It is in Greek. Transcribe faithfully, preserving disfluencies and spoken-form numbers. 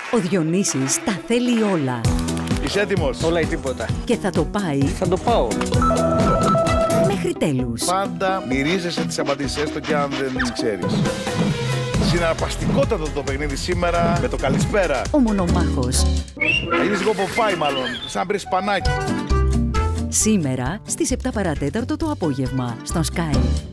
Ο Διονύσης τα θέλει όλα. Είσαι έτοιμος? Όλα ή τίποτα. Και θα το πάει Θα το πάω. μέχρι τέλους. Πάντα μυρίζεσαι τις απαντήσεις, έστω και αν δεν τις ξέρεις. Συναρπαστικότατο το παιχνίδι σήμερα με το καλησπέρα. Ο μονομάχος. Θα γίνεις λίγο ποπάι μάλλον, σαν βρεις πανάκι. Σήμερα στις επτά παρατέταρτο το απόγευμα στον Sky.